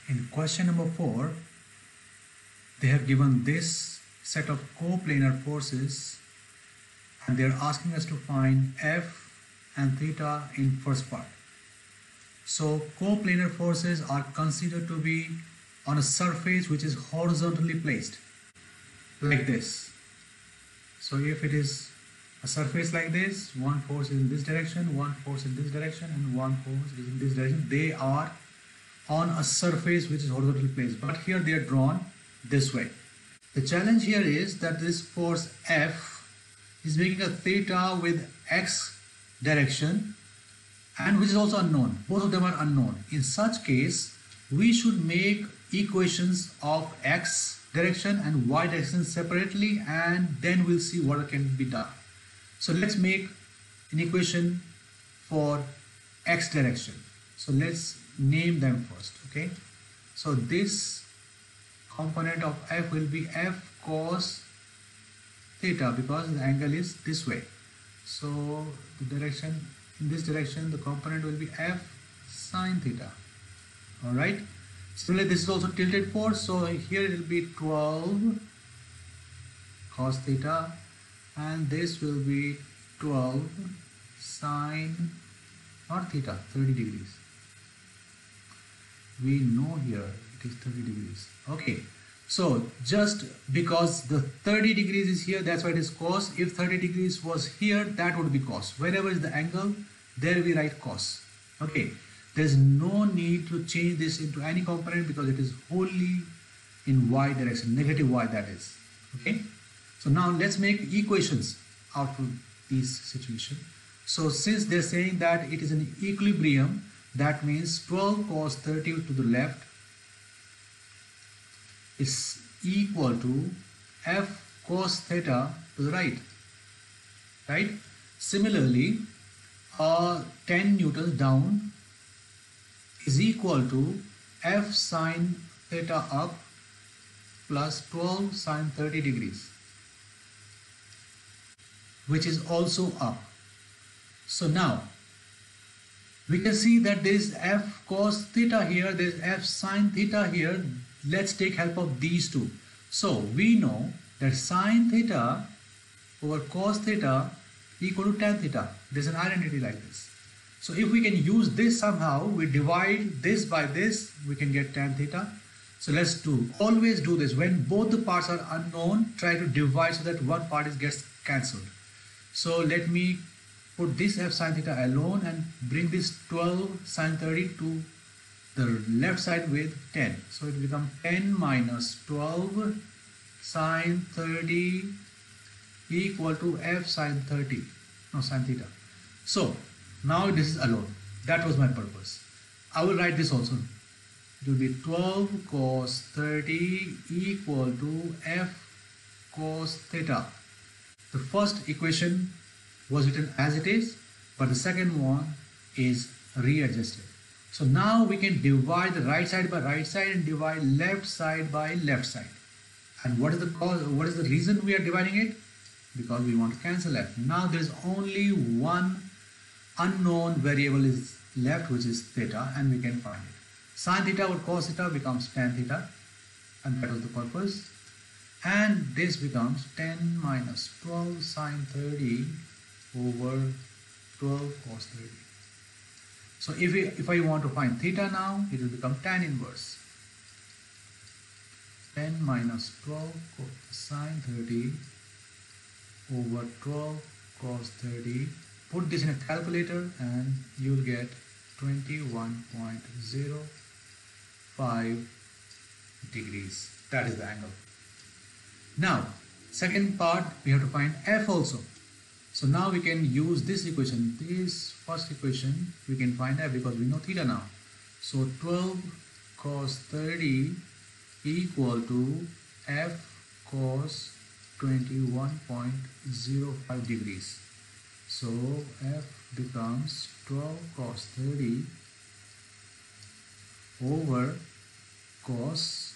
In question number 4, they have given this set of coplanar forces and they are asking us to find F and theta in first part. So coplanar forces are considered to be on a surface which is horizontally placed like this. So if it is a surface like this, one force is in this direction, one force in this direction, and one force is in this direction. They are on a surface which is horizontally placed, but here they are drawn this way. The challenge here is that this force F is making a theta with x direction and which is also unknown. Both of them are unknown. In such case, we should make equations of x direction and y direction separately, and then we'll see what can be done. So let's make an equation for x direction. So let's name them first. Okay, so this component of F will be F cos theta because the angle is this way. So the direction, in this direction, the component will be F sine theta. Alright, similarly this is also tilted force, so here it will be 12 cos theta and this will be 12 sine, not theta, 30 degrees. We know here it is 30 degrees. Okay, so just because the 30 degrees is here, that's why it is cos. If 30 degrees was here, that would be cos. Wherever is the angle, there we write cos. Okay, there's no need to change this into any component because it is wholly in y direction, negative y that is. Okay, so now let's make equations out of this situation. So since they're saying that it is an equilibrium, that means 12 cos 30 to the left is equal to F cos theta to the right. Right? Similarly, 10 newtons down is equal to F sine theta up plus 12 sine 30 degrees, which is also up. So now we can see that there is F cos theta here, there is F sine theta here. Let's take help of these two. So we know that sine theta over cos theta equal to tan theta. There's an identity like this. So if we can use this somehow, we divide this by this, we can get tan theta. So let's always do this. When both the parts are unknown, try to divide so that one part gets cancelled. So let me put this F sine theta alone and bring this 12 sine 30 to the left side with 10. So it becomes 10 minus 12 sine 30 equal to F sine 30, no sine theta. So now this is alone. That was my purpose. I will write this also. It will be 12 cos 30 equal to F cos theta. The first equation was written as it is, but the second one is readjusted. So now we can divide the right side by right side and divide left side by left side. And what is the cause? What is the reason we are dividing it? Because we want to cancel F. Now there is only one unknown variable is left, which is theta, and we can find it. Sin theta over cos theta becomes tan theta, and that was the purpose. And this becomes 10 minus 12 sine 30 over 12 cos 30. So if I want to find theta now, it will become tan inverse. 10 minus 12 sine 30 over 12 cos 30. Put this in a calculator and you will get 21.05 degrees. That is the angle. Now, second part, we have to find F also. So now we can use this equation, this first equation, we can find F because we know theta now. So 12 cos 30 equal to F cos 21.05 degrees. So F becomes 12 cos 30 over cos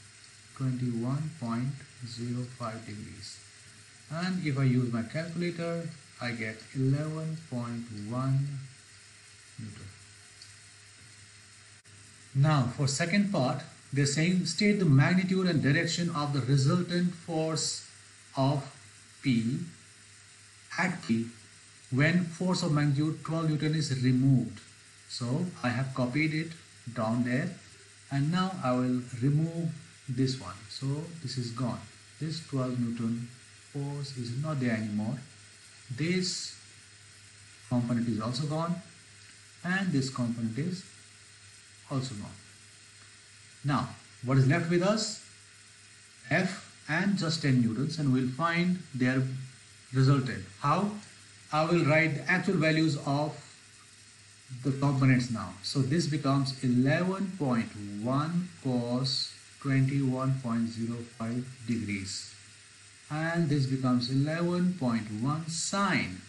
21.05 degrees. And if I use my calculator, I get 11.1 Newton. Now for second part, they're saying state the magnitude and direction of the resultant force of P at P when force of magnitude 12 Newton is removed. So I have copied it down there, and now I will remove this one. So this is gone. This 12 Newton force is not there anymore. This component is also gone, and this component is also gone. Now what is left with us? F and just 10 newtons, and we'll find their resultant. How? I will write the actual values of the components now. So this becomes 11.1 cos 21.05 degrees, and this becomes 11.1 sine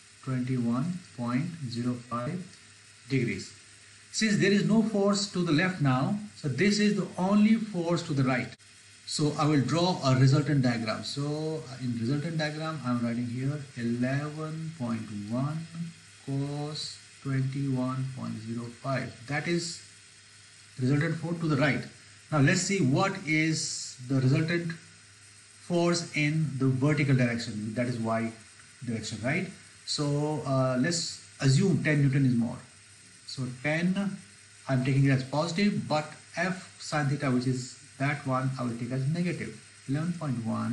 21.05 degrees. Since there is no force to the left now, so this is the only force to the right. So I will draw a resultant diagram. So in resultant diagram, I'm writing here 11.1 cos 21.05. That is resultant force to the right. Now let's see what is the resultant force in the vertical direction. That is y direction, right? So let's assume 10 Newton is more. So 10, I'm taking it as positive, but F sin theta, which is that one, I will take as negative. 11.1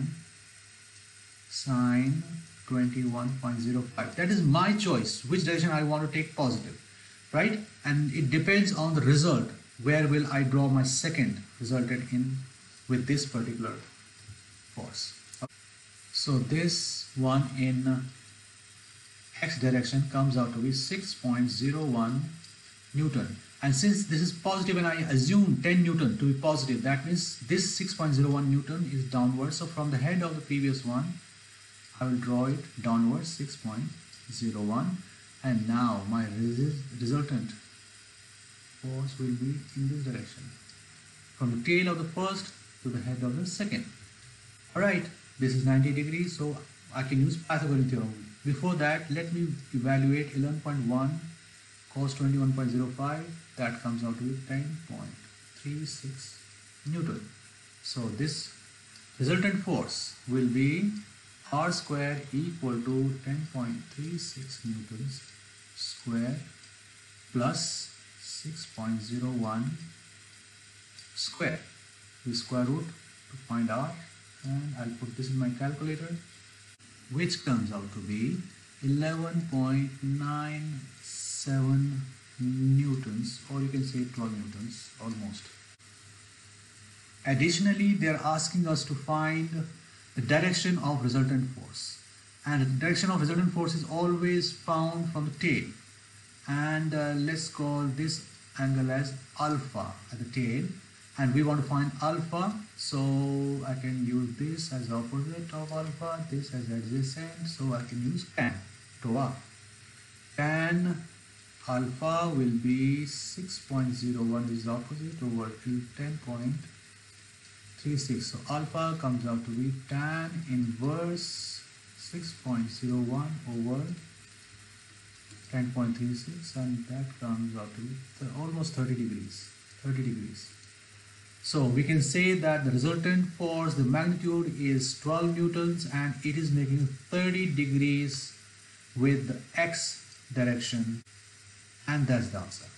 sine 21.05. That is my choice, which direction I want to take positive, right? And it depends on the result. Where will I draw my second resultant in with this particular force? So this one in x direction comes out to be 6.01 Newton. And since this is positive and I assume 10 Newton to be positive, that means this 6.01 Newton is downwards. So from the head of the previous one, I will draw it downwards, 6.01. And now my resultant force will be in this direction, from the tail of the first to the head of the second. Alright, this is 90 degrees, so I can use Pythagorean theorem. Before that, let me evaluate 11.1 cos 21.05. That comes out to be 10.36 Newton. So this resultant force will be R square equal to 10.36 newtons square plus 6.01 square. We square root to find R, and I'll put this in my calculator, which comes out to be 11.97 newtons, or you can say 12 newtons almost. Additionally, they are asking us to find the direction of resultant force, and the direction of resultant force is always found from the tail, and let's call this angle as alpha at the tail, and we want to find alpha, so I can use this as opposite of alpha, this as adjacent, so I can use tan to R. Tan alpha will be 6.01, this is opposite, over 10.36. So alpha comes out to be tan inverse 6.01 over 10.36, and that comes out to be almost 30 degrees. So we can say that the resultant force, the magnitude is 12 newtons, and it is making 30 degrees with the x direction, and that's the answer.